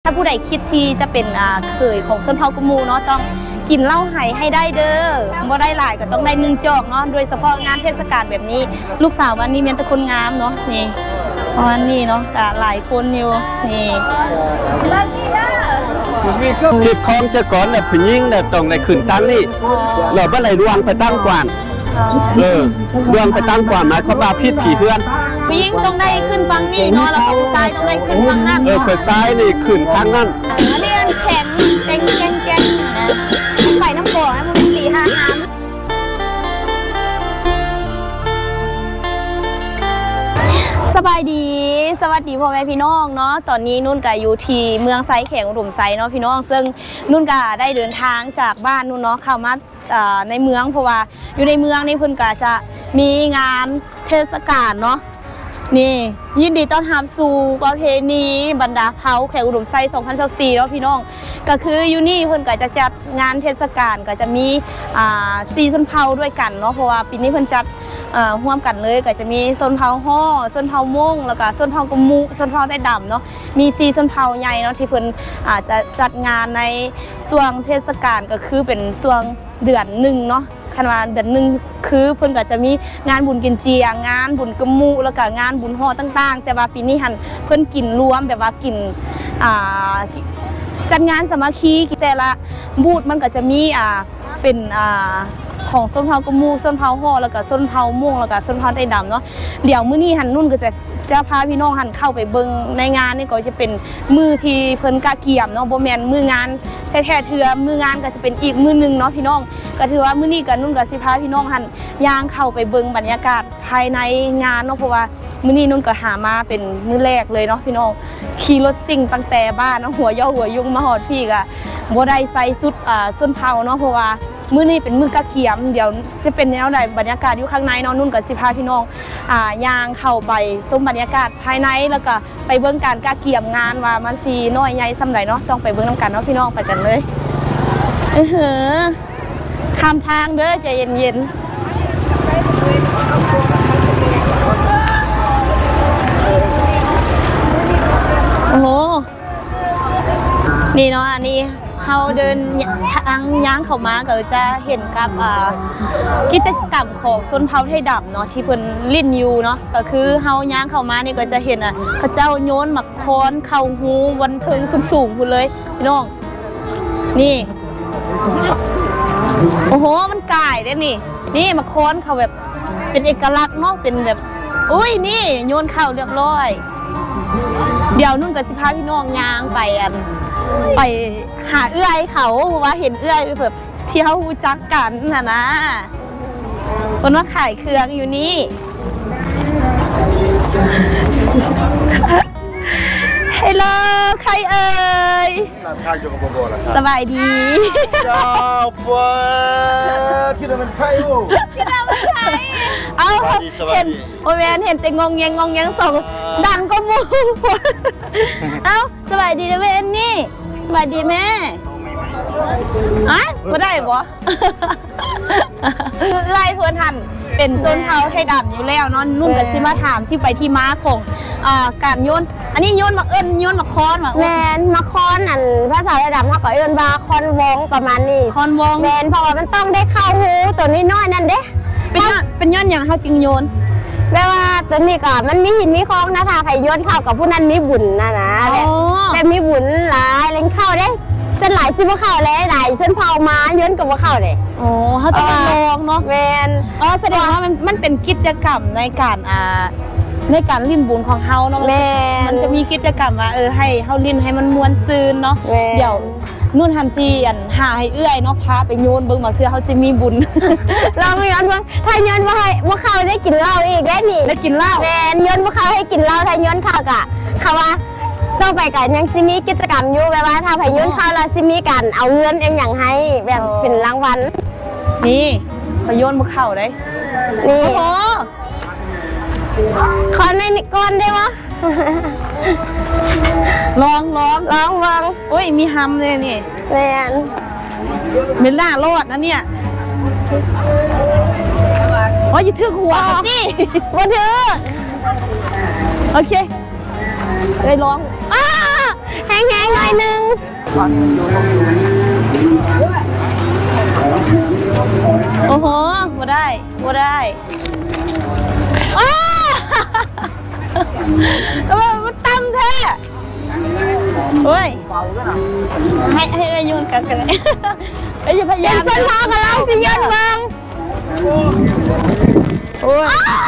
าผู้ใดคิดที่จะเป็นเคยของส้นเผากมูเนาะต้องกินเหล้าไห่ให้ได้เด้อบ่ได้หลายก็ต้องได้1 จอกเนาะโดยเฉพาะงานเทศกาลแบบนี้ลูกสาววันนี้มีแต่คนงามเนาะนี่วันนี้เนาะแต่หลายคนอยู่นี่ผิดของจะก่อนเนี่ยผู้หญิงเนี่ยต้องในขืนตั้งนี่เราไม่ได้ดวงไปตั้งก่อนดวงไปตั้งก่อนหมายความว่าพิษผีเพื่อนผู้หญิงต้องได้ขึ้นฟังนี่เนาะแล้วก็ผู้ชายต้องได้ขึ้นฟังนั่นผู้ชายนี่ขึ้นทางนั่นเรียนแข็งแกงนะไปน้ำบ่อนะมันเป็น4-5 น้ำสบายดีสวัสดีพ่อแม่พี่น้องเนาะตอนนี้นุ่นก็อยู่ที่เมืองไซแขงอุดมไซเนาะพี่น้องซึ่งนุ่นก็ได้เดินทางจากบ้านนุ่นเนาะเข้ามาในเมืองเพราะว่าอยู่ในเมืองนี่เพิ่นก็จะมีงานเทศกาลเนาะนี่ยินดีต้อนรับสู่ประเพณีบรรดาเผาแขกอุดมไซ2024เนาะพี่น้องก็คืออยู่นี่เพิ่นก็จะจัดงานเทศกาลก็จะมี4 ชนเผ่าด้วยกันเนาะเพราะว่าปีนี้เพิ่นจัดร่วมกันเลยก็จะมีชนเผ่าฮ้อชนเผ่าม่งแล้วก็ชนเผ่ากมูชนเผ่าใต้ดำเนาะมี4 ชนเผ่าใหญ่เนาะที่เพิ่นจะจัดงานในช่วงเทศกาลก็คือเป็นช่วงเดือน1เนาะคันว่าเดือน1คือเพิ่นก็จะมีงานบุญกินเจียงานบุญกมูแล้วก็งานบุญฮ้อต่างๆแต่ว่าปีนี้หันเพิ่นกินรวมแบบว่ากินจัดงานสามัคคีแต่ละบูธมันก็จะมีเป็นของส้นเผากมูส้นเผาห่อแล้วก็ส้นเผาม่วงแล้วก็ส้นเผาไต้ดำเนาะเดี๋ยวมื้อนี้หันนุ่นก็จะพาพี่น้องหันเข้าไปเบิ่งในงานนี่ก็จะเป็นมือที่เพิ่นกะเกียมเนาะบ่แม่นมืองานแท้ๆเถื่อมืองานก็จะเป็นอีกมือนึงเนาะพี่น้องก็ถือว่ามื้อนี้ก็นุ่นก็สิพาพี่น้องหันย่างเข้าไปเบิ่งบรรยากาศภายในงานเนาะเพราะว่ามื้อนี้นุ่นก็หามาเป็นมื้อแรกเลยเนาะพี่น้องขี่รถซิ่งตั้งแต่บ้านเนาะหัวย่อหัวยุงมาฮอดพี่ก็บ่ได้ใส่ชุดส้นเผาเนาะเพราะว่ามื้อนี้เป็นมื้อกะเกียมเดี๋ยวจะเป็นแนวใดบรรยากาศอยู่ข้างในเนาะนุ่นกับสิพาพี่น้องย่างเข้าไปชมบรรยากาศภายในแล้วก็ไปเบิ่งการกะเกียมงานว่ามันสิน้อยใหญ่ซำใดเนาะต้องไปเบิ่งนำกันเนาะพี่น้องไปกันเลยข้ามทางเด้อใจเย็นๆโอ้โหนี่เนาะอันนี้เขาเดินทางย่างเข้ามาก็จะเห็นกับกิจกรรมของชนเผ่าไทยดำเนาะที่เพิ่นลิ้นอยู่เนาะก็คือเขาย่างเข้ามานี่ก็จะเห็นพระเจ้าโยนหมักค้อนเข่าหูวันเทิงสูงๆพุ่นเลยพี่น้องนี่โอ้โหมันก่ายได้นี่หมักค้อนเขาแบบเป็นเอกลักษณ์เนาะเป็นแบบอุ้ยนี่โยนเข่าเรียบร้อยเดี๋ยวนุ่นกับสิพาพี่น้องย่างไปหาเอื้อยเขาเพราะว่าเห็นเอื้อยแบบเที่ยวจักกันนะคนว่าขายเครื่องอยู่นี่ฮัลโหลใครเอ่ยสบายดีจ้าปัวคิดว่ามันใครอูคิดว่ามันใครเอาเห็นโอเวนเห็นแต่งงยังส่งดังก็มูเอาสบายดีนะเวนนี่สบายดีแม่ไม่ได้บ่ไล่เพื่อนทันเป็นโซนเผาไทยดำอยู่แล้วเนาะนุ่นกับซิมาถามที่ไปที่ม้าของการโยนอันนี้โยนมาโยนมาค้อนมาแมนมาค้อนอันภาษาไทยดำเขาก็โยนบาคอนวงประมาณนี้คอนวงแมนเพราะว่ามันต้องได้เข้าหูตัวนี้น้อยนั่นเด้เป็นย้อนอย่างเขาจึงโยนแปลว่าตัวนี้ก็มันมีหินมีคลองนะถ้าใครโยนเข้ากับผู้นั้นมีบุญนะแบบมีบุญหลายเล่นเข้าได้จนหลายซิบเข้าเลยหลายเส้นเผามาย้อนกับว่าเข้าเลยโอ้เขาจะลองเนาะแมนแสดงว่ามันเป็นกิจกรรมในการลิ้นบุญของเขาเนาะมันจะมีกิจกรรมว่าให้เขาลิ้นให้มันมวนซื่นเนาะเดี๋ยวนุ่นทันทีหาให้เอื้อยเนาะพาไปโยนเบิ่งมาเพื่อเขาจะมีบุญเราไม่ย้อนว่าถ้าย้อนว่าเข้าได้กินเหล้าอีกได้นี่ได้กินเหล้าแมนย้อนว่าเข้าให้กินเหล้าถ้าย้อนเข้ากะเขาว่าต้องไปกันยังซิมีกิจกรรมอยู่แบบว่าถ้าไปย้อนเข้าแล้วซิมีกันเอาเงินเองอย่างให้แบบเป็นรางวัลนี่ไปโยนมาเข้าได้นี่โอ้ขอในก้อนได้วะลองวางโอ้ยมีฮัมเลยนี่แมนเมล่ารอดนะเนี่ยโอ้ยถือหัวนี่วันเถอะโอเคเลยร้องแห้งหน่อยนึงโอ้โหบ่ได้ทำไมมันตั้มแท้โอ้ยให้โยนกันเลยอย่าพยายามเป็นคนพากับเราสิยนเบิงโอ้ย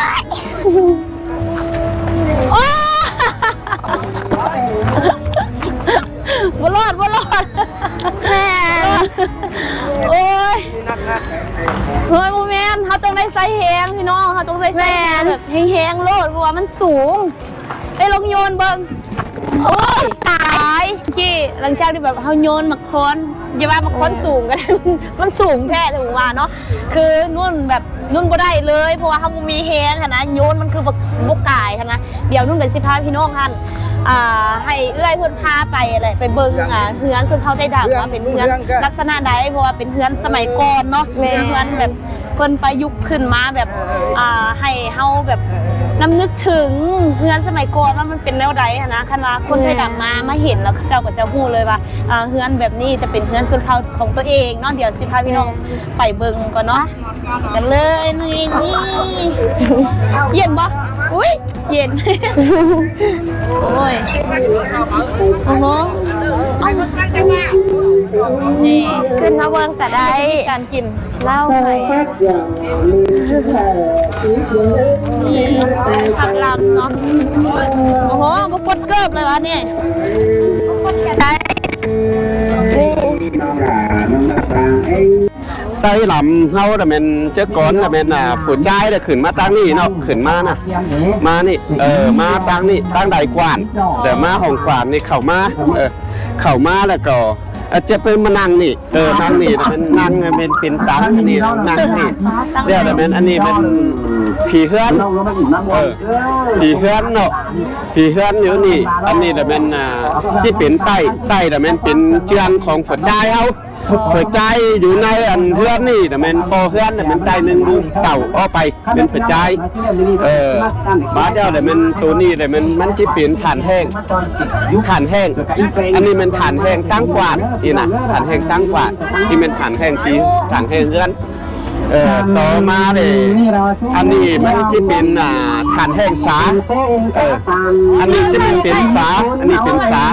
บ่รอดแม่โอ้ยเฮ้ยโมเมนต์เขาต้องได้ไซส์แหงพี่น้องเขาต้องได้ไซส์แหงแบบแหงโลดเพราะว่ามันสูงไอ้ลงโยนเบิ้งโอ้ยตายกี้หลังจากที่แบบเขาโยนมาค้อนอย่าว่ามาค้อนสูงกันมันสูงแท้ถึงว่าเนาะคือนุ่นแบบนุ่นก็ได้เลยเพราะว่าเขามีแหงค่ะนะโยนมันคือบุกกายค่ะนะเดี๋ยวนุ่นกับสิพาพี่น้องท่านให้เอื้อยเพื่อนพาไปอะไรไปเบิ้งเฮือนสุนเผาใจดำว่าเป็นเฮือนลักษณะใดเพราะว่าเป็นเฮือนสมัยก่อนเนาะเป็นเฮือนแบบเพิ่นประยุกต์ขึ้นมาแบบให้เฮาแบบน้ำนึกถึงเฮือนสมัยก่อนว่ามันเป็นแนวใดนะคันว่าคนใจดำมาเห็นแล้วเจ้าก็จะพูดเลยว่าเฮือนแบบนี้จะเป็นเฮือนสุนเผาของตัวเองเนาะเดี๋ยวสิพาพี่น้องไปเบิ้งก่อนเนาะกันเลยนี่เย็นบ่อุ้ยเย็นโอ้ยโอ้โหนี่ขึ้นมาเบิงแต่ได้การกินเหล้าไข่ผักลำเนาะโอ้โหบุกปดเกิบเลยวะเนี่ยได้ไส้ลำเขาแต่เป็นเจ้าก้อนแต่เป็นผู้ชายแต่ขึ้นมาตั้งนี่เนาะขึ้นมานะมานี่มาตั้งนี่ตั้งใดกวานเดี๋ยวมาของกวานนี่เข้ามาแล้วก็จะเป็นมานั่งนี่นั่งนี่มันนั่งเป็นตังอันนี้นั่งนี่เดี๋ยวแต่เป็นอันนี้เป็นผีเฮือนผีเฮือนเนาะผีเฮือนอยู่นี่อันนี้แต่เป็นที่เป็นใต้แต่เป็นเจืองของฝนใจเขาเปิดใจอยู่ในอันเพื่อนนี่แต่มันพอเพื่อนแต่มันใจหนึ่งดูเต่าออกไปเป็นเปิดใจบ้าเจ้าแต่มันตัวนี้แต่มันจะเปลี่ยนฐานแห้งอันนี้มันฐานแห้งตั้งกวาดนี่นะฐานแห้งตั้งกวาดที่มันฐานแห้งปีฐานแห้งเพื่อนต่อมาเลยอันนี้มันจะเป็นฐานแห้งสาอันนี้จะเป็นสาอันนี้เป็นสา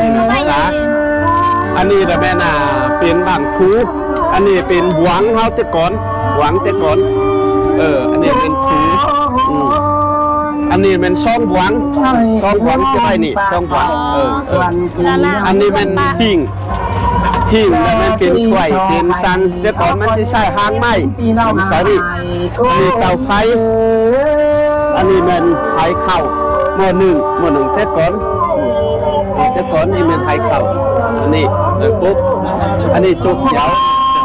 อันนี้แต่แม่น่ะเป็นบางคูอันนี้เป็นหวังเฮาแต่ก่อนอันนี้เป็นคูอันนี้เป็นซ่องหวังจะไปนี่ซ่องหวังอันนี้เป็นหิ่งแล้วมันเป็นกล้วยเป็นซังแต่ก่อนมันจะใช้หางไม้สาดิอันนี้เตาไฟอันนี้มันไข่ข้าวหม้อหนึ่งแต่ก่อนนี่มันไข่ข้าวอันนี้ปุ๊บอันนี้จุกเจียว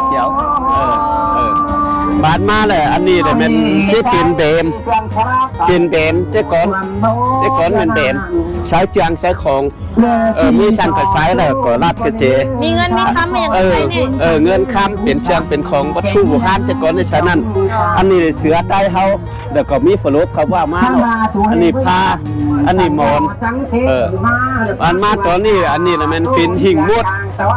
บานมาเลยอันนี้แต่มันที่เป็นเบมแต่ก่อนมันเบมสายเจียงสายของมีสั่งกับสายแล้วก็รัดกระเจมีเงินมีคำมาอย่างไรเนี่ยเงินคำเป็นเชียงเป็นของวัตถุโบราณแต่ก่อนในสายนั้นอันนี้เสือใต้เขาแล้วก็มีฝรุเขาว่ามาเนาะอันนี้ผ้าอันนี้มอนอันมาตอนนี้อันนี้นะมันเป็นหิ่งมด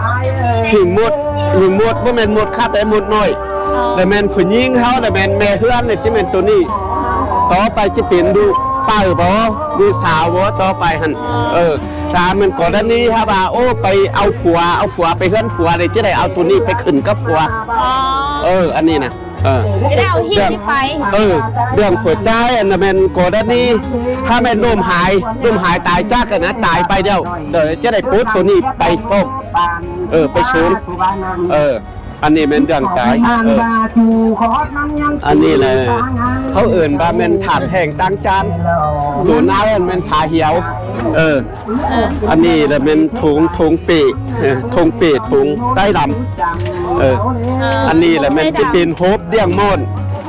ว่ามันมดคาดแต่มดน้อยแต่แมนผู้หญิงเขาแต่แมนแม่เฮือนเนี่ยจะเป็นตัวนี้ต่อไปจะเป็นดูป้าบ่ดูสาวบ่ต่อไปหันสามมันก่อนด้านนี้ครับโอ้ไปเอาผัวไปเฮือนผัวเลยจะได้เอาตัวนี้ไปขึ้นกับผัวอันนี้นะไม่ได้เอาหิ้งไปเรื่องหัวใจอันนั้นแมนก่อนด้านนี้ถ้าแมนลมหายตายจากกันนะตายไปเดียวจะได้ปุ๊บตัวนี้ไปป้องไปชูนอันนี้เป็นเรื่องใจอันนี้เลยเขาเอื่นว่าเป็นถาดแห้งตั้งจานตัวน้าเป็นผาเหี่ยวอันนี้เลยเป็นถุงปีถุงใต้ลำอันนี้เลยมันจะเป็นโฮบเดี่ยงม่อน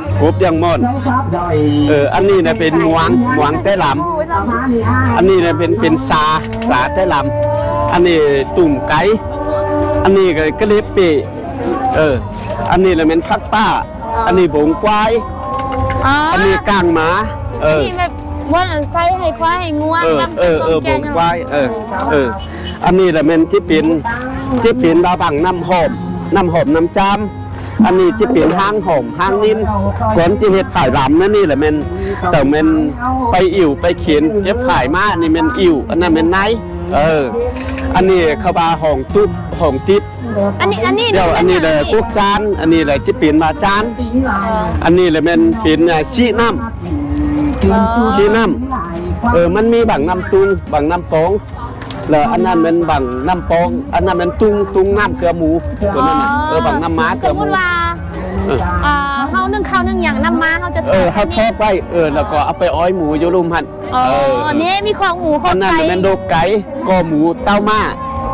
อันนี้เนี่ยเป็นหวงใต้ลำอันนี้เนี่ยเป็นสาใต้ลำอันนี้ตุ่มไก่อันนี้ก็กระเล็บปีอันนี้เราเป็นพักป้าอันนี้บงควายอันนี้กางหมานี่แบบว่าไส้ให้ควายให้งัวบงควายอันนี้แหละเป็นที่เป็นบาบังน้ำหอมน้ำจามอันนี้ที่เป็นห้างหอมห้างนินก่อนจะเห็ดฝ่ายลำนั่นนี่แหละมันแต่มันไปอิ่วไปเขียนเย็บฝ่ายมาอันนี้มันอิ่วอันนั้นมันไนอันนี้เขาบาหองตุ๊บหองติ๊บอันนี้เดี๋ยวอันนี้เลยกุ๊กจานอันนี้เลยที่เป็นมาจานอันนี้เลยมันเป็นชีน้ำมันมีบังน้ำตุงบังน้ำปองแล้วอันนั้นมันบังน้ำปองอันนั้นมันตุงน้ำเกลือหมูตัวนั้นบังน้ำม้าเกลือหมูเขานึ่งข้าวนึ่งอย่างน้ำม้าเขาจะเขาทอดไว้แล้วก็เอาไปอ้อยหมูโยลุมหันอันนี้มีของหมูของไก่อันนั้นเป็นโดกไก่ก็หมูเต้ามา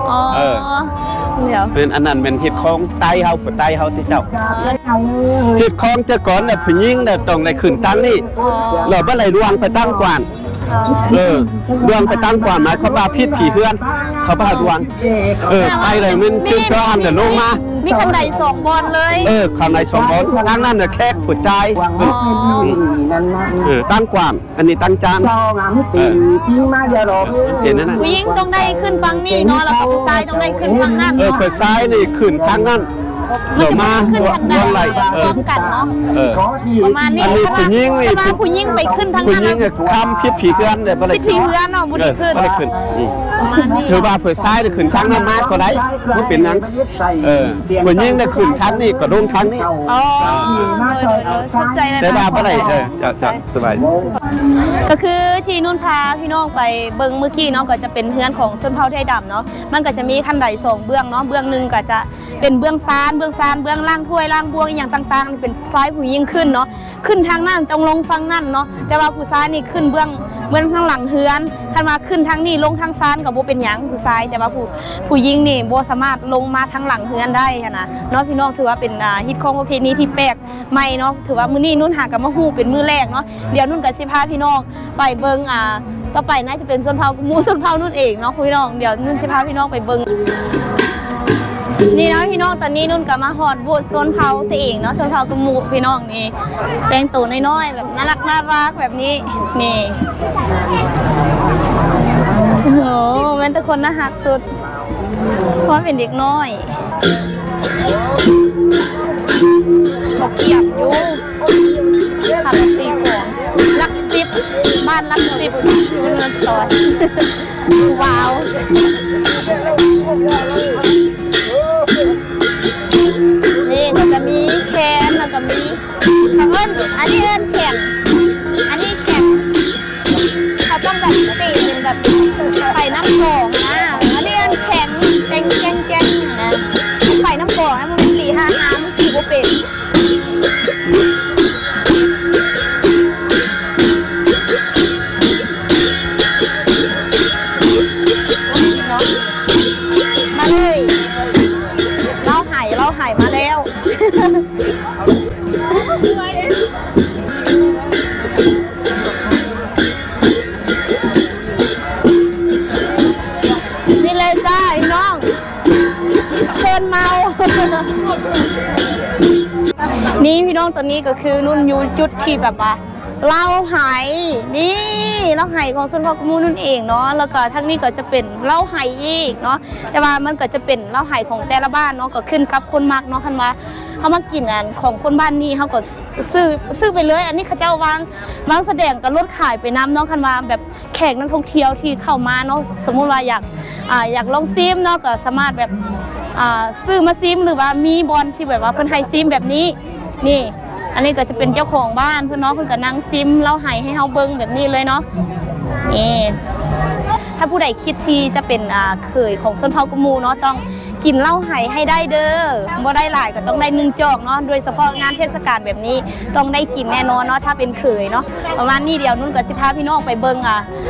เป็นอันนั้นเป็นเห็ดของไตเฮาที่เจ้าเห็ดของจะก่อนเนี่ยผู้หญิงเนี่ยต้องในขืนตั้งนี่เราเมื่อไรดวงไปตั้งกวนดวงไปตั้งกวนหมายเขาพาพิษผีเพื่อนเขาพาดวงไปเลยมันเป็นก้อนเดี๋ยวลงมามีคันใด2 บอลเลยคันใด2 บอลทางนั้นเนี่ยแค่หัวใจตั้งกวนอันนี้ตั้งจานผู้หญิงต้องได้ขึ้นฟังนี่เนาะแล้วก็ผู้ชายต้องได้ขึ้นฟังนั่นผู้ชายนี่ขึ้นทางนั้นเดี๋ยวมาขึ้นทางใดพร้อมกันเนาะประมาณนี้ผู้หญิงนี่ผู้หญิงไปขึ้นทางนั้นผู้หญิงคำพิษผีเพื่อนเนี่ยพิษผีเพื่อนเนาะบุญขึ้นถือว่าผู้ชายได้ขึ้นทางนั้นมากก็ได้ก็เป็นนั้นผู้หญิงได้ขึ้นทางนี้ก็ลงทางนี้แต่ว่าอะไรจะสบายก็คือที่นุ่นพาพี่น้องไปเบิ้งเมื่อกี้เนาะก็จะเป็นเฮือนของชนเผ่าไทยดำเนาะมันก็จะมีขั้นใด2 เบื้องเนาะเบื้องหนึ่งก็จะเป็นเบื้องซานเบื้องล่างถ้วยล่างบวงอย่างต่างๆเป็นฝ่ายผู้หญิงขึ้นเนาะขึ้นทางนั้นต้องลงฟังนั่นเนาะแต่ว่าผู้ชายนี่ขึ้นเบื้องทางหลังเฮือนคันมาขึ้นทางนี้ลงทางซานกับโบเป็นหยังผู้ชายแต่ว่าผู้หญิงนี่โบสามารถลงมาทางหลังเฮือนได้นะเนาะพี่น้องถือว่าเป็นฮิตของประเพณีที่แปลกใหม่เนาะถือว่ามื้อนี้นุ่นหากับมะฮู้เป็นมื้อแรกเนาะเดี๋ยวนุ่นกับสิพาพี่น้องไปเบิ่งต่อไปน่าจะเป็นชนเผ่าหมู่ชนเผ่านุ่นเองเนาะพี่น้องเดี๋ยวนุ่นสิพาพี่น้องไปเบิ่งนี่นะพี่น้องตอนนี้นุ่นกับมาฮอดบูธชนเผ่าตัวเองเนาะชนเผ่ากมูพี่น้องนี่แต่งตัวน้อยๆแบบน่ารักแบบนี้นี่โอ้โหแม่นแต่คนน่ารักสุดเพราะเป็นเด็กน้อยบอกเกียบอยู่ขับตีของลักซิบบ้านลักซิบอยู่เงินต่อยว้าวนี่จะมีแคนแล้วก็มีอันนี้แข็งอันนี้แข็งเขาต้องแบบตีเป็นแบบไฟน้ำกองนะอันนี้แข็งแกงนะไฟน้ำกองนะมันตี5 น้ำมันตีก็เป็นมาเลยเราหายมาแล้วนี่เลยจ้าน้องเชิญเมานี่พี่น้องตอนนี้ก็คือนุ่นอยู่จุดที่แบบว่าเล่าไหนี่เล่าไหของชนเผ่ากมูนุ่นเองเนาะแล้วก็ทั้งนี้ก็จะเป็นเล่าไหอีกเนาะแต่ว่ามันก็จะเป็นเล่าไหของแต่ละบ้านเนาะก็ขึ้นกับคนมักเนาะคันว่าเขามากินกันของคนบ้านนี้เขาก็ซื้อไปเลยอันนี้เขาเจ้าวางแสดงกับรถขายไปน้ำเนาะคันว่าแบบแขกนักท่องเที่ยวที่เข้ามาเนาะสมมุติว่าอยากลองซิมเนาะก็สามารถแบบซื้อมาซิมหรือว่ามีบอลที่แบบว่าเพิ่นให้ซิมแบบนี้นี่อันนี้ก็จะเป็นเจ้าของบ้านเพื่อนเนาะเพื่อนก็นั่งซิมเล่าให้เฮาเบิ้งแบบนี้เลยเนาะนี่ถ้าผู้ใดคิดที่จะเป็นเคยของชนเผ่ากมูเนาะต้องกินเหล้าไห่ให้ได้เด้อบ่ได้หลายก็ต้องได้1 จอกเนาะโดยเฉพาะงานเทศกาลแบบนี้ต้องได้กินแน่นอนเนาะถ้าเป็นเคยเนาะประมาณนี้เดียวนุ่นก็สิพาพี่น้องไปเบิ้ง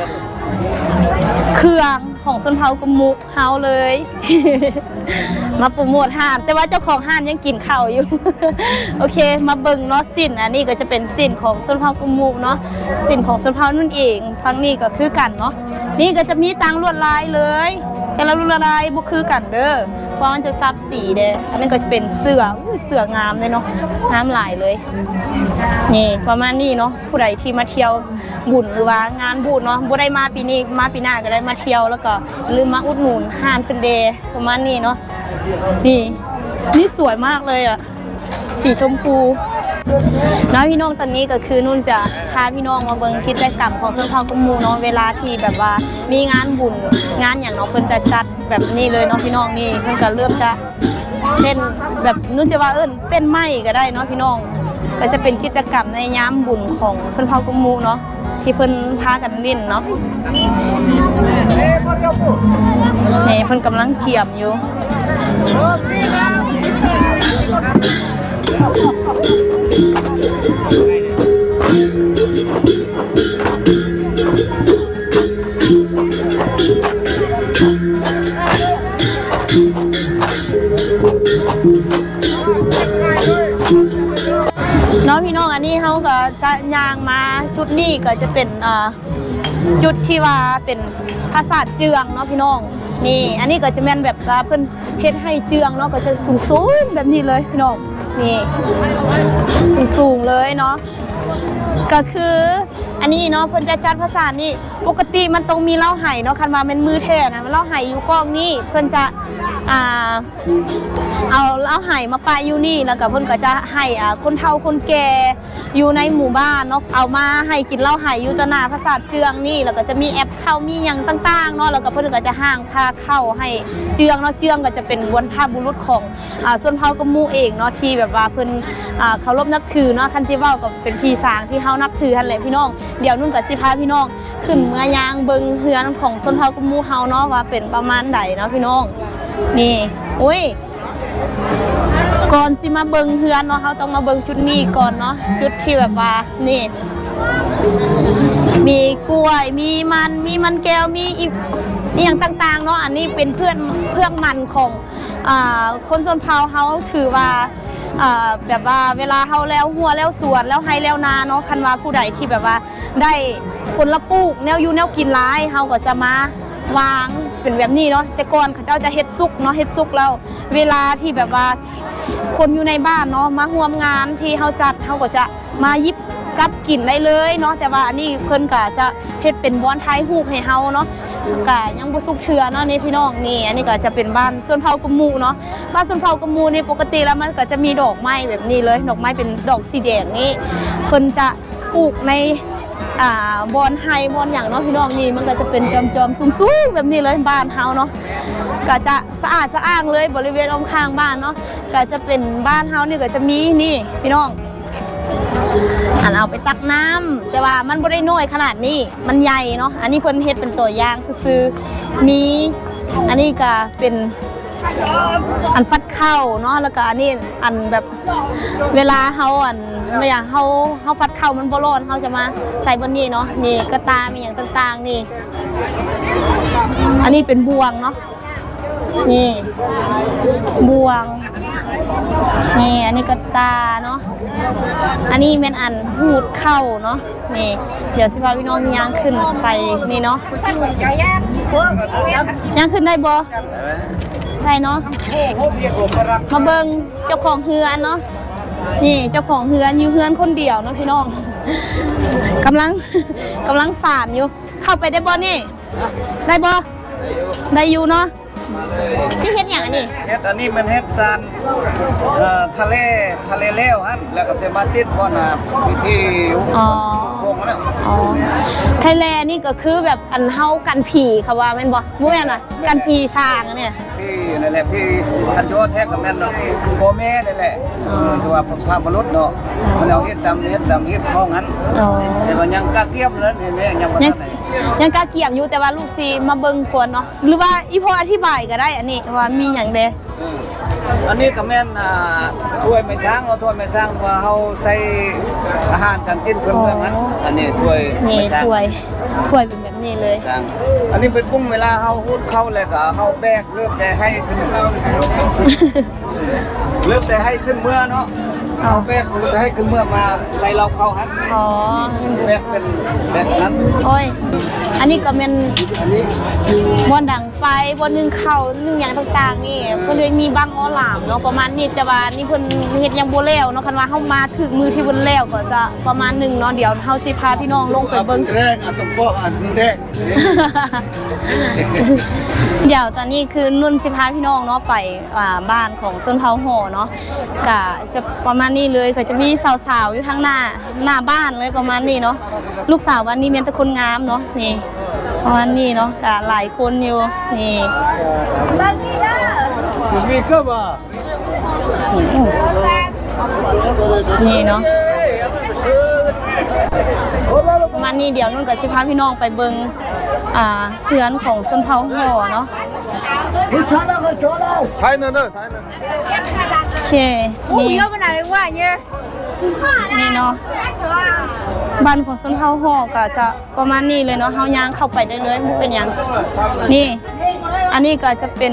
เครื่องของชนเผ่ากมูเฮาเลย มาโปรโมทห้านแต่ว่าเจ้าของห้านยังกินข้าวอยู่ โอเคมาเบิ่งเนาะสินอันนี้ก็จะเป็นสินของชนเผ่ากมูเนาะสินของชนเผ่านั่นเองฝั่งนี้ก็คือกันเนาะนี่ก็จะมีตังลวดลายเลยแต่ละรุ่นละลายบุคือกันเด้อเพราะมันจะซับสีเด้อันนั้นก็จะเป็นเสืองามเลยเนาะน้ำหลายเลยนี่ประมาณนี้เนาะผู้ใดที่มาเที่ยวบุญหรือว่างานบุญเนาะบ่ได้มาปีนี้มาปีหน้าก็ได้มาเที่ยวแล้วก็ลืมมาอุดหนุนห้านเพิ่นเดประมาณนี้เนาะนี่สวยมากเลยอ่ะสีชมพูน้องพี่น้องตอนนี้ก็คือนุ่นจะพาพี่น้องมาเบิ่งกิจกรรมของชนเผ่ากมูเนาะเวลาที่แบบว่ามีงานบุญงานอย่างเนาะเพิ่นจะจัดแบบนี้เลยเนาะพี่น้องนี่เพิ่นก็เริ่มจะเป็นแบบนุ่นจะว่าเป็นไม้ก็ได้เนาะพี่น้องก็จะเป็นกิจกรรมในยามบุญของชนเผ่ากมูเนาะที่เพิ่นพากันเล่นเนาะนี่เพิ่นกำลังเขียมอยู่น้องพี่น้องอันนี้เขาก็จะย่างมาจุดนี้ก็จะเป็นจุดที่ว่าเป็นปราสาทเจืองเนาะพี่น้องนี่อันนี้ก็จะแม่นแบบว่าเพิ่นเฮ็ดให้เจืองเนาะก็จะสูงแบบนี้เลยพี่น้องนี่สูงเลยเนาะก็คืออันนี้เนาะเพิ่นจะจัดปราสาทนี่ปกติมันต้องมีเหล้าไห่เนาะคันว่าเป็นมือแท้นะเหล้าไห่อยู่กองนี่เพิ่นจะเอาเหล้าไห่มาปะอยู่นี่แล้วก็เพิ่นก็จะให้คนเฒ่าคนแก่อยู่ในหมู่บ้านเนาะเอามาให้กินเหล้าไห่อยู่ต่อหน้าปราสาทเจืองนี่แล้วก็จะมีแอปเข้ามีหยังต่างๆเนาะแล้วก็เพิ่นก็จะห้างพาเข้าให้เจืองเนาะเจืองก็จะเป็นบรรพบุรุษของชนเผ่ากมูเองเนาะที่แบบว่าเพิ่นเคารพนับถือเนาะคันที่เว้าก็เป็นพี่สางที่เฮานับถือหั่นแหละพี่น้องเดี๋ยวนุ่นก็สิพาพี่น้องขึ้นเมื่อยางเบิ่งเฮือนของชนเผ่ากมูเฮาเนาะว่าเป็นประมาณใดเนาะพี่น้องนี่อุ้ยก่อนสิมาเบิ่งเฮือนเนาะเขาต้องมาเบิ่งจุดนี้ก่อนเนาะจุดที่แบบว่านี่มีกล้วยมีมันแก้วมีอีกอย่างต่างๆเนาะอันนี้เป็นเพื่อนมันของคนชนเผ่าเขาถือว่าแบบว่าเวลาเขาแล้วหัวแล้วสวนแล้วให้แล้วนาเนาะคันว่าผู้ใดที่แบบว่าได้ผลปลูกแนวอยู่แนวกินร้ายเขาก็จะมาวางเป็นแบบนี้เนาะแต่ก่อนเขาจะเฮ็ดซุกเนาะเฮ็ดซุกแล้วเวลาที่แบบว่าคนอยู่ในบ้านเนาะมาร่วมงานที่เขาจัดเขาก็จะมายิบกับกินได้เลยเนาะแต่ว่าอันนี้เพิ่นก็จะเฮ็ดเป็นบอนท้ายฮูกให้เฮาเนาะก็ยังบ่สุกเชื่อเนาะนี่พี่น้องนี่อันนี้ก็จะเป็นบ้านชนเผ่ากมูเนาะบ้านชนเผ่ากมูนี่ปกติแล้วมันก็จะมีดอกไม้แบบนี้เลยดอกไม้เป็นดอกสีแดงนี่เพิ่นจะปลูกในบอนไฮบอนอย่างเนาะพี่น้องนี่มันก็จะเป็นจอมๆสูงๆแบบนี้เลยบ้านเฮาเนาะก็จะสะอาดสะอ้างเลยบริเวณอ้อมข้างบ้านเนาะก็จะเป็นบ้านเฮานี่ก็จะมีนี่พี่น้องเอาไปตักน้ำแต่ว่ามันบ่ได้น้อยขนาดนี้มันใหญ่เนาะอันนี้เพิ่นเฮ็ดเป็นตัวอย่างซื่อๆมีอันนี้ก็เป็นอันฟัดเข้าเนาะแล้วก็อันนี้อันแบบเวลาเฮาไม่อย่างเฮาฟัดเข้ามันบ่ร้อนเฮาจะมาใส่บนนี้เนาะนี่กระตามีอย่างต่างๆนี่อันนี้เป็นบวงเนาะนี่บวงนี่อันนี้กระตาเนาะอันนี้เป็นอันหูดเข้าเนาะนี่เดี๋ยวสิพาพี่น้องย่างขึ้นไปนี่เนาะย่างขึ้นได้บ่ได้เนาะมาเบิ่งเจ้าของเฮือนเนาะนี่เจ้าของเฮือนอยู่เฮือนคนเดียวเนาะพี่น้องกำลังสานอยู่เข้าไปได้บ่นี่ได้บ่ได้อยู่เนาะนี่เฮ็ดอย่างนี้เฮ็ดอันนี้มันเฮ็ดซานทะเลเลวฮะแล้วก็เสมาติดบ่น่ะวิธีโค้งแล้วไทยแลนด์นี่ก็คือแบบอันเฮากันผีค่ะว่าแม่นบ่บ่แม่นน่ะกันผีสร้างเนี่ยพี่นั่นแหละพี่คันโยแท้กับแม่นเนาะพ่อแม่นั่นแหละถือว่าพาบรุษเนาะมันเอาเฮ็ดตามเฮ็ดห้องนั้นแต่ว่ายังกะเกียมแล้วนี่ยังบ่ทันได้ยังกะเกียมอยู่แต่ว่าลูกสิมาเบิ่งก่อนเนาะหรือว่าอีพ่ออธิบายก็ได้อันนี้ว่ามีหยังเด้อันนี้ก็แม่นถ้วยไม่ช้างถ้วยไม่ช้างว่าเฮาใส่อาหารการกินเพิ่นเมืองนั้นอันนี้ถ้วยนี่ถ้วยเป็นแบบนี้เลยอันนี้เป็นกุ้งเวลาเฮาฮูดเข้าแล้วก็เฮาแบกเริ่มแต่ให้ขึ้นเริ่มแต่ให้ขึ้นเมื่อเนาะเอาแบกจะให้ขึ้นเมื่อมาใส่เราเข้าฮักอ๋อแบกเป็นแบบนั้นโอ้ยอันนี้ก็เป็นบอนดังไฟบอนนึ่งข้าวนึ่งอย่างต่างๆนี่เพิ่นเลยมีบางอ้อหลามเนาะประมาณนี้แต่ว่านี่เพิ่นเฮ็ดยังบ่แล้วเนาะคันว่าเฮามาถึงมือที่เพิ่นแล้วก็จะประมาณนึงเนาะเดี๋ยวเฮาสิพาพี่น้องลงไปเบิ่งแรกอันต้องบอกอันนี้แรกเดี๋ยวตอนนี้คือนุ่นสิพาพี่น้องเนาะไปบ้านของส้นเผาห่อเนาะก็จะประมาณนี้เลยก็จะมีสาวๆอยู่ทั้งหน้าบ้านเลยประมาณนี้เนาะลูกสาววันนี้มีแต่คนงามเนาะนี่ประมาณนี้เนาะก็หลายคนอยู่นี่บ้านนี้นะมีก็บ่นี่เนาะประมาณนี้เดี๋ยวนุ่นกับสิพาพี่น้องไปเบิ่งเพื่อนของส้นเผาห่อเนาะไทยนั่นเด้อไทยนั่นโอเคนี่นี่เนาะบ้านของส้นเผาห่อก็จะประมาณนี้เลยเนาะเฮาย่างเข้าไปได้เลยมันเป็นอย่างนี่อันนี้ก็จะเป็น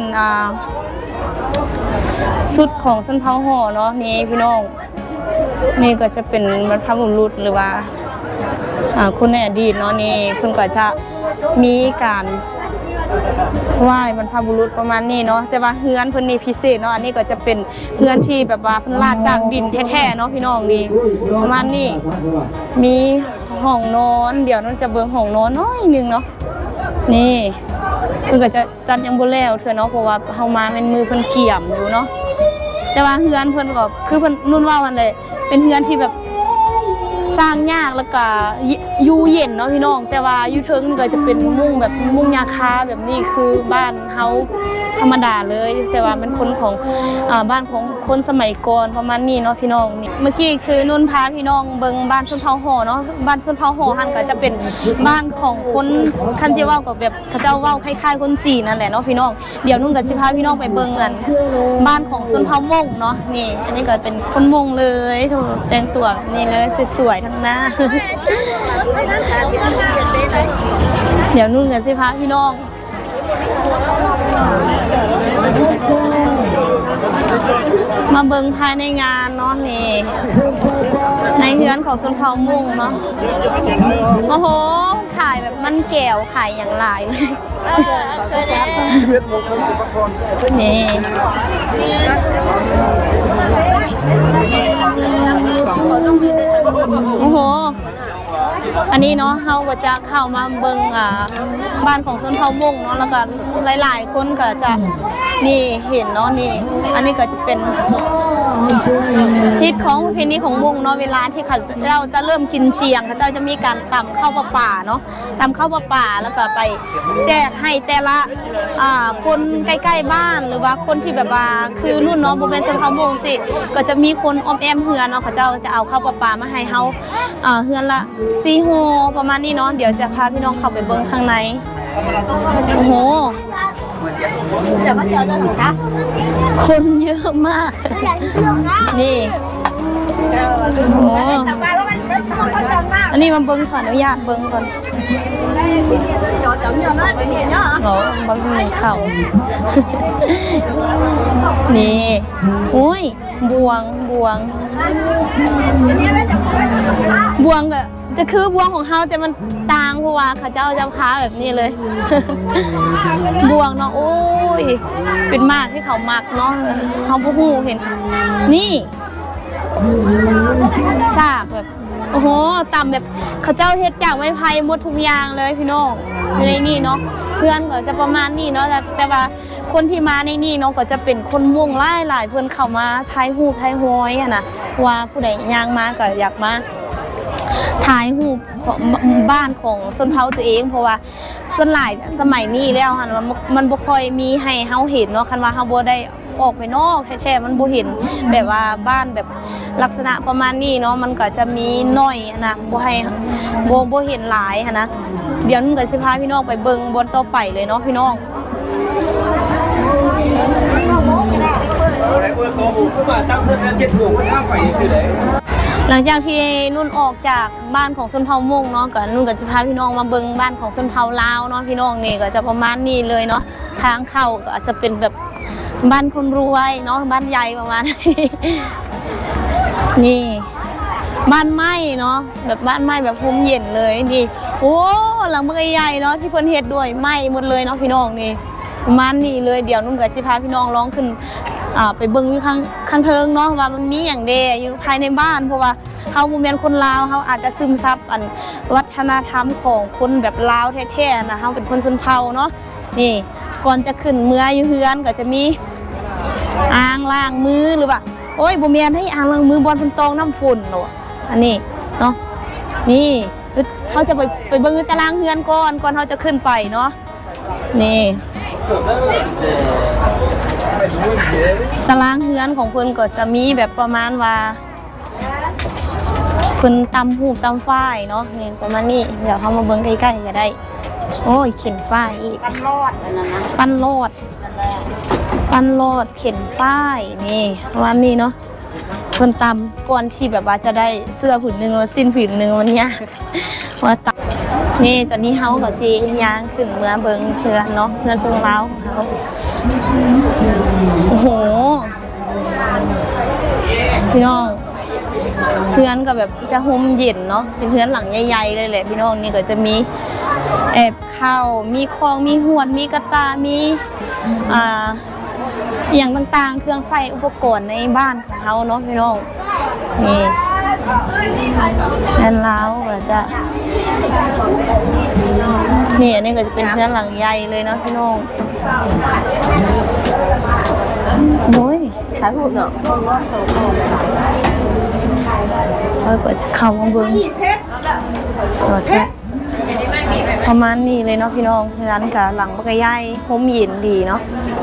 สุดของส้นเผาห่อเนาะนี่พี่น้องนี่ก็จะเป็นบรรพบุรุษหรือว่าคนในอดีตเนาะนี่คุณก็จะมีการไหว้บรรพบุรุษประมาณนี้เนาะแต่ว่าเฮือนเพิ่นนี่พิเศษเนาะอันนี้ก็จะเป็นเฮือนที่แบบว่าเพิ่นลาดจากดินแท้ๆเนาะพี่น้องนี่ประมาณนี้มีห้องนอนเดี๋ยวนั่นจะเบิ่งห้องนอนน้อยนึงเนาะนี่เพิ่นก็จะจัดยังบ่แล้วเทื่อเนาะเพราะว่าเฮามาเป็นมือเพิ่นเกี่ยมอยู่เนาะแต่ว่าเฮือนเพิ่นก็คือเพิ่นนุ่นว่ามันเลยเป็นเฮือนที่แบบสร้างยากแล้วก็อยู่เย็นเนาะพี่น้องแต่ว่าอยู่เทิงก็จะเป็นมุ้งแบบมุ้งยาคาแบบนี้คือบ้านเฮาธรรมดาเลยแต่ว่าเป็นคนของบ้านของคนสมัยก่อนประมาณนี้เนาะพี่น้องนี่เมื่อกี้คือนุ่นพาพี่น้องเบิ่งบ้านส้นเผาห่อเนาะบ้านส้นเผาห่อหันก็จะเป็นบ้านของคนคันที่ว่าก็แบบเขาเจ้าเว้าคล้ายๆคนจีนนั่นแหละเนาะพี่น้องเดี๋ยวนุ่นก็สิพาพี่น้องไปเบิ่งกันบ้านของส้นเผามงเนาะนี่อันนี้ก็เป็นคนมงเลยแต่งตัวนี่เลยสวยๆทั้งหน้า เดี๋ยวนุ่นกันสิพาพี่น้องมาเบิ่งภายในงานเนาะนี่ในเฮือนของส้นเผามุ่งเนาะโอ้โหขายแบบมันแก้วขายอย่างหลายเลยนี่โอ้โหอันนี้เนาะเฮาก็จะเข้ามาเบิ่งบ้านของส้นเผามุ่งเนาะแล้วก็หลายๆคนก็จะนี่เห็นเนาะนี่อันนี้ก็จะเป็นทิศของเพณีของมุ่งเนาะเวลาที่เราจะเริ่มกินเจียงเราจะมีการตำข้าวป่าเนาะตำข้าวป่าแล้วก็ไปแจกให้แต่ละคนใกล้ๆบ้านหรือว่าคนที่แบบว่าคือรุ่นเนาะบ่แม่นส้นเผามุ่งสิก็จะมีคนอ้อมแอมเฮือนเนาะเขาจะเอาข้าวป่ามาให้เฮาเฮือนละ4โฮประมาณนี้เนาะเดี๋ยวจะพาพี่น้องเข้าไปเบิ่งข้างในโอ้โหคนเยอะมากนี่โอ้อันนี้มาเบิ้งขออนุญาตเบิ้งก่อนโอ้บางทีเข่านี่อุ้ยบวงก็จะคือบวงของเขาแต่มันต่างเพราะว่าเขาเจ้าจะค้าแบบนี้เลย บวงเนาะโอ้ยเป็นมากที่เขามักเนาะเขาพูดเห็นนี่ซากแบบโอ้โหตำแบบเขาเจ้าเฮ็ดจากไม้ไผ่หมดทุกอย่างเลยพี่น้องอยู่ในนี่เนาะเพื่อนก็จะประมาณนี้เนาะแต่ว่าคนที่มาในนี่เนาะก็จะเป็นคนม่วงหลายเพื่อนเข้ามาถ่ายรูปถ่ายห้อยอะนะว่าผู้ใดย่างมาก็อยากมาถ่ายรูปของบ้านของส้นเผาตัวเองเพราะว่าส่วนหลายสมัยนี้แล้วค่ะมันบ่ค่อยมีให้เฮาเห็นเนาะคันว่าเฮาบ่ได้ออกไปนอกแท้ๆมันบ่เห็นแบบว่าบ้านแบบลักษณะประมาณนี้เนาะมันก็จะมีน้อยนะบ่ให้บ่เห็นหลายนะเดี๋ยวนุ่นก็สิพาพี่น้องไปเบิ่งบนต่อไปเลยเนาะพี่น้องหลังจากที่นุ่นออกจากบ้านของส้นเผามงเนาะก็นุ่นก็จะพาพี่น้องมาเบิ่งบ้านของส้นเผาลาวเนาะพี่น้องนี่ก็จะประมาณนี้เลยเนาะทางเข้าก็อาจจะเป็นแบบบ้านคนรวยเนาะบ้านใหญ่ประมาณนี่บ้านไม้เนาะแบบบ้านไม้แบบพุ่มเย็นเลยนี่โอ้หลังบักใหญ่เนาะที่เพิ่นเฮ็ดด้วยไม้หมดเลยเนาะพี่น้องนี่ประมาณนี้เลยเดี๋ยวนุ่มกับสิพาพี่น้องลองขึ้นไปเบิ่งอยู่ข้างเทิงเนาะว่ามันมีอย่างเดอยู่ภายในบ้านเพราะว่าเฮาบ่แม่นคนลาวเฮาอาจจะซึมซับอันวัฒนธรรมของคนแบบลาวแท้ๆนะเฮาเป็นคนชนเผ่าเนาะนี่ก่อนจะขึ้นเมื่ออยู่เฮือนก็จะมีอ่างล้างมือหรือว่าโอ้ยบ่แม่นให้อ่างล้างมือบอนเพิ่นตองน้ำฝนเนาะอันนี้เนาะนี่เขาจะไปเบิ่งตารางเฮือนก่อนเขาจะขึ้นไปเนาะนี่ตารางเฮือนของเพิ่นก็จะมีแบบประมาณว่าเพิ่นตำหูตำฝ้ายเนาะนี่ประมาณนี้เดี๋ยวเขามาเบิ่งใกล้ๆก็ได้โอ้ยเข็นฝ้ายอีกปั้นโลดเข็นฝ้ายนี่ประมาณนี้เนาะเพิ่นตำก่อนที่แบบว่าจะได้เสื้อผืนหนึ่งหรือสิ้นผืนหนึ่งวันนี้ว่าตำนี่ตอนนี้เฮากับจีย่างขึ้นเมื่อเบิ่งเพื่อนเนาะเพื่อนทรงเล้าของเขาโอ้โหพี่น้องเพื่อนก็แบบจะห่มเย็นเนาะเป็นเพื่อนหลังใหญ่ๆเลยแหละพี่น้องนี่ก็จะมีแอบเข้ามีคลองมีหวดมีกระตามีอย่างต่างๆเครื่องใส่อุปกรณ์ในบ้านของเขาเนาะพี่น้องนี่นั่นแล้วก็จะนี่อันนี้ก็จะเป็นเพื่อนหลังใหญ่เลยเนาะพี่น้องโอ้ยขายหูเนาะก็จะเข้ามาเบิ้งก็จะประมาณนี้เลยเนาะพี่น้องร้านกับหลังบักใหญ่โฮมเย็นดีเนาะ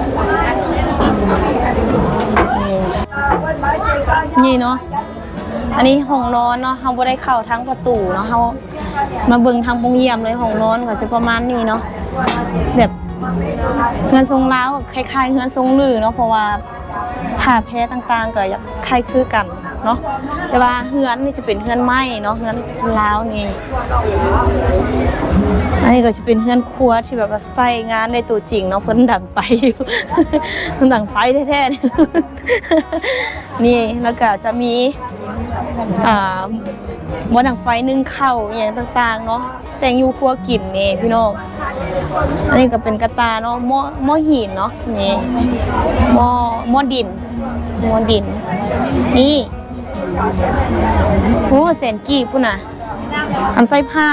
นี่เนาะอันนี้ห้องนอนเนาะเขาไม่ได้เข้าทั้งประตูเนาะเขามาเบิ่งทางปงเยี่ยมเลยห้องนอนก็จะประมาณนี้เนาะแบบเฮือนทรงล้าวคล้ายๆเฮือนทรงลือเนาะเพราะว่าผ้าแพรต่างๆก็อยากคล้ายคือกันเนาะแต่ว่าเฮือนนี่จะเป็นเฮือนไม้เนาะเฮือนล้าวนี่อันนี้ก็จะเป็นเฮือนครัวที่แบบว่าใส่งานในตัวจริงเนาะเพิ่นดังไปเพิ่นดังไปแท้ๆนี่แล้วก็จะมีหม้อดังไฟนึ่งข้าวอย่างต่างๆเนาะแต่งอยู่ครัวกินนี่พี่น้องอันนี้ก็เป็นกระตาเนาะหม้อหินเนาะนี่หม้อดินนี่โอ้แสนกีบพุ่นน่ะอันใส่ผ้า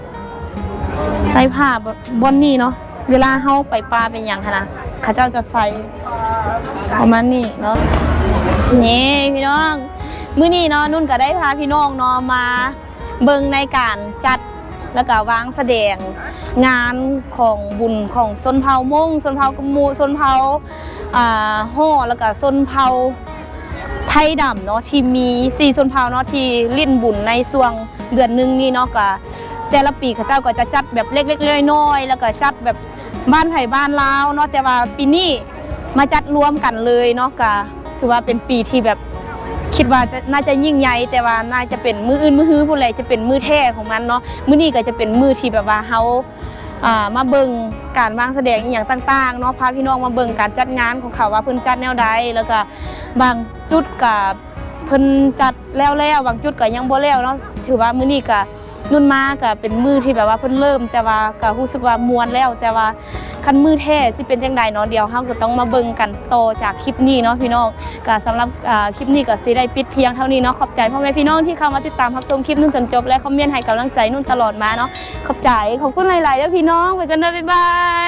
บอนนี่เนาะเวลาเฮาไปปลาเป็นอย่างคะนะข้าเจ้าจะใส่ประมาณนี้เนาะนี่พี่น้องมื้อนี้เนาะนุ่นก็ได้พาพี่น้องเนาะมาเบิ่งในการจัดแล้วก็วางแสดงงานของบุญของชนเผ่ามงชนเผ่ากมูชนเผ่าฮ่อแล้วก็ชนเผ่าไทยดำเนาะที่มี4ชนเผ่าเนาะที่ลิ้นบุญในช่วงเดือนนึงนี่เนาะก็แต่ละปีเขาเจ้าก็จะจัดแบบเล็กๆน้อยๆแล้วก็จัดแบบบ้านไผ่บ้านลาวเนาะแต่ว่าปีนี้มาจัดรวมกันเลยเนาะก็ถือว่าเป็นปีที่แบบคิดว่าน่าจะยิ่งใหญ่แต่ว่าน่าจะเป็นมืออื่นมือฮื้อผู้ใดจะเป็นมือแท้ของมันเนาะมื้อนี้ก็จะเป็นมือที่แบบว่าเฮามาเบิ่งการวางแสดงอีหยังต่างๆเนาะพาพี่น้องมาเบิ่งการจัดงานของเขาว่าเพิ่นจัดแนวใดแล้วก็บางจุดก็เพิ่นจัดแล้วบางจุดก็ยังบ่แล้วเนาะถือว่ามื้อนี้ก็นุ่นมาก็เป็นมือที่แบบว่าเพิ่นเริ่มแต่ว่าก็รู้สึกว่ามวนแล้วแต่ว่าคันมือแท้สิเป็นจังใดเนาะเดี๋ยวเฮาก็ต้องมาเบิ่งกันต่อจากคลิปนี้เนาะพี่น้องก็สำหรับคลิปนี้ก็สิได้ปิดเพียงเท่านี้เนาะขอบใจพ่อแม่พี่น้องที่เข้ามาติดตามรับชมคลิปนุ่นจนจบและคอมเมนต์ให้กำลังใจนุ่นตลอดมาเนาะขอบคุณหลายๆเด้อพี่น้องไปกันเด้อบ๊ายบาย